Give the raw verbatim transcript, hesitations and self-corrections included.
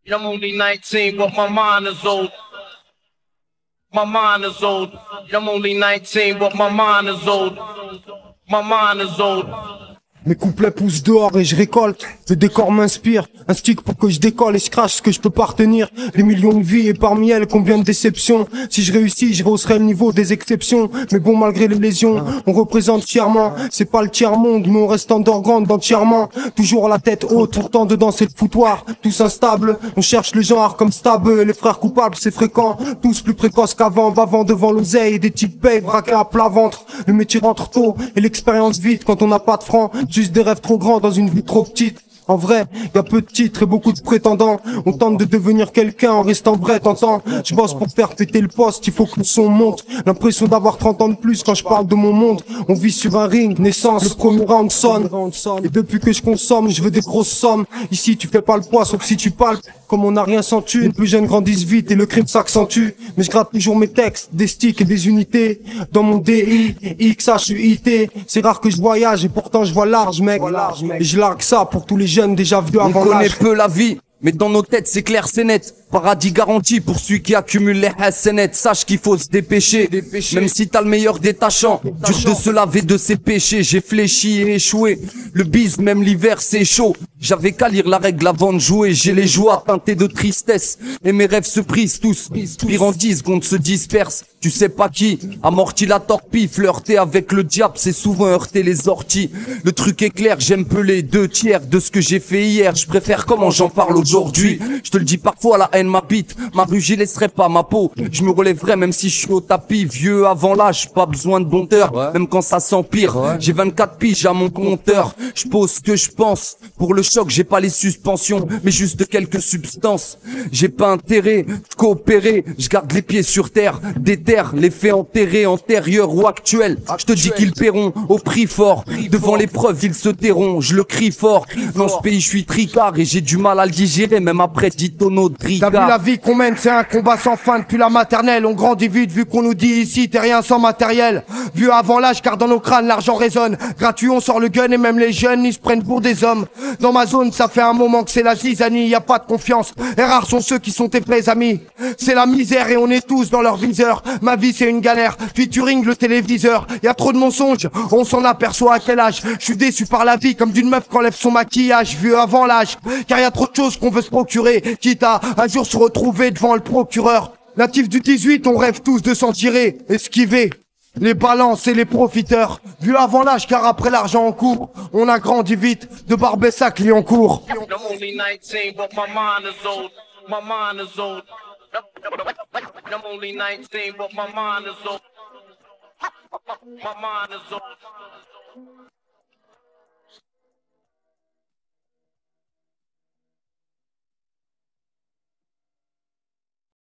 I'm only nineteen, but my mind is old. My mind is old. I'm only nineteen, but my mind is old. My mind is old. Mes couplets poussent dehors et je récolte. Le décor m'inspire, un stick pour que je décolle et je crache ce que je peux pas retenir. Des millions de vies et parmi elles combien de déceptions. Si je réussis, je rehausserai le niveau des exceptions. Mais bon, malgré les lésions, on représente fièrement. C'est pas le tiers-monde, mais on reste underground entièrement. Toujours la tête haute, pourtant dedans c'est le foutoir. Tous instables, on cherche le genre comme Stab. Les frères coupables, c'est fréquent. Tous plus précoces qu'avant, bavant devant l'oseille. Des types payent, braqués à plat ventre. Le métier rentre tôt et l'expérience vite quand on n'a pas de francs. Juste des rêves trop grands dans une vie trop petite. En vrai, y a peu de titres et beaucoup de prétendants. On tente de devenir quelqu'un en restant vrai, t'entends. Je bosse pour faire péter le poste, il faut que le son monte. L'impression d'avoir trente ans de plus quand je parle de mon monde. On vit sur un ring, naissance, le premier round sonne. Et depuis que je consomme, je veux des grosses sommes. Ici tu fais pas le poids, sauf si tu palpes. Comme on n'a rien sans thune, les plus jeunes grandissent vite et le crime s'accentue. Mais je gratte toujours mes textes, des sticks et des unités. Dans mon D I, X H U I T. C'est rare que je voyage et pourtant je vois large, mec. Et je largue ça pour tous les jeunes déjà vus avant l'âge. On connaît peu la vie, mais dans nos têtes c'est clair, c'est net. Paradis garanti pour celui qui accumule les hasenettes. Sache qu'il faut se dépêcher, dépêcher. Même si t'as le meilleur détachant, dur de se laver de ses péchés. J'ai fléchi et échoué, le bise même l'hiver c'est chaud. J'avais qu'à lire la règle avant de jouer. J'ai les joies teintées de tristesse et mes rêves se brisent tous. Pire en dix secondes se dispersent. Tu sais pas qui amortit la torpille. Flirter avec le diable c'est souvent heurter les orties. Le truc est clair, j'aime peu les deux tiers de ce que j'ai fait hier. Je préfère comment j'en parle aujourd'hui. Je te le dis parfois, la haine m'habite. Ma rue j'y laisserai pas ma peau. Je me relèverai même si je suis au tapis. Vieux avant l'âge, pas besoin de bonheur, ouais. Même quand ça s'empire, ouais. J'ai vingt-quatre piges à mon compteur. Je pose ce que je pense. Pour le choc j'ai pas les suspensions, mais juste quelques substances. J'ai pas intérêt de coopérer. Je garde les pieds sur terre. Déterre les faits enterrés, antérieurs ou actuels. Je te dis qu'ils paieront au prix fort. Devant l'épreuve ils se tairont. Je le crie fort. Dans ce pays je suis tricard et j'ai du mal à le digérer, même après dix tonneaux de ricard. T'as vu la vie qu'on mène, c'est un combat sans fin depuis la maternelle. On grandit vite vu qu'on nous dit ici t'es rien sans matériel. Vu avant l'âge car dans nos crânes l'argent résonne. Gratuit on sort le gun et même les jeunes ils se prennent pour des hommes. Dans ma zone ça fait un moment que c'est la zizanie, y a pas de confiance. Et rares sont ceux qui sont tes vrais amis. C'est la misère et on est tous dans leur viseur. Ma vie c'est une galère, featuring le téléviseur. Y a trop de mensonges, on s'en aperçoit à quel âge. Je suis déçu par la vie comme d'une meuf qu'enlève son maquillage. Vu avant l'âge, car y a trop de choses qu'on veut se procurer. Quitte à un jour se retrouver devant le procureur. Natif du dix-huit, on rêve tous de s'en tirer, esquiver les balances et les profiteurs. Vu avant l'âge car après l'argent en cours, on a grandi vite de Barbessac Lyoncourt. I'm only nineteen, but my mind is old. My mind is old. I'm only nineteen, but my mind is old. My mind is old.